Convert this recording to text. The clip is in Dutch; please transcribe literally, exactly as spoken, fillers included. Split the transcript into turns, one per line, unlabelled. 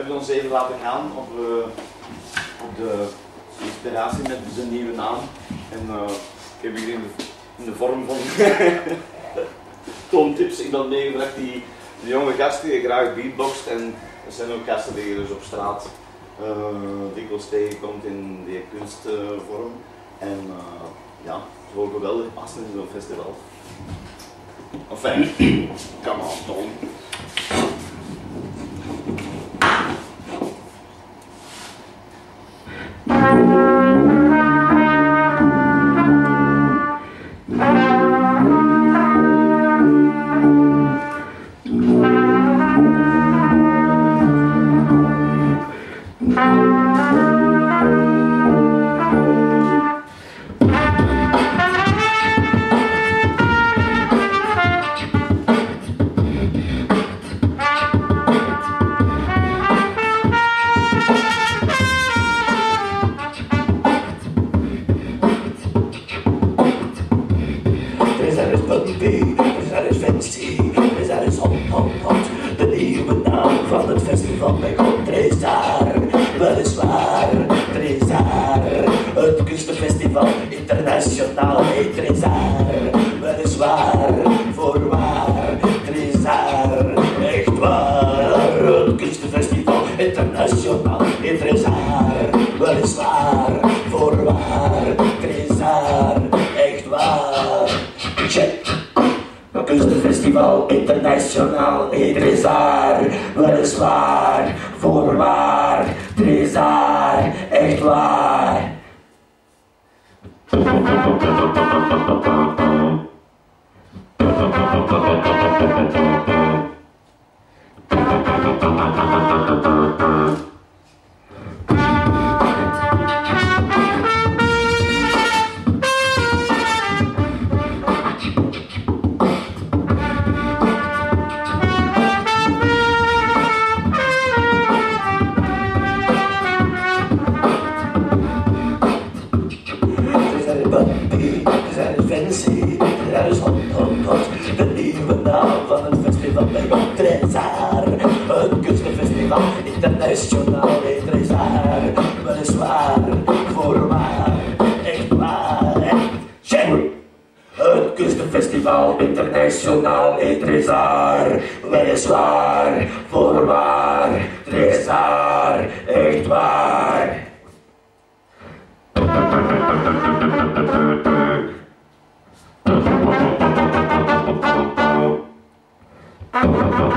we ons even laten gaan op, uh, op de inspiratie met de nieuwe naam. En uh, ik heb hier in de, in de vorm van toontips iemand meegebracht die de jonge gasten die graag beatboxt. En er zijn ook gasten die je dus op straat uh, dikwijls tegenkomt in die kunstvorm. Uh, en uh, ja, het is ook geweldig passen in zo'n festival. Enfin, come on, Tom.
Internationaal, Idrisar, weliswaar, voorwaar, Trizar, echt waar. Internationaal, Idrisar, weliswaar, voorwaar, echt waar, echt shit. Het Kunstenfestival Internationaal, Idrisar, weliswaar, voorwaar, Idrisar, echt waar. Oh,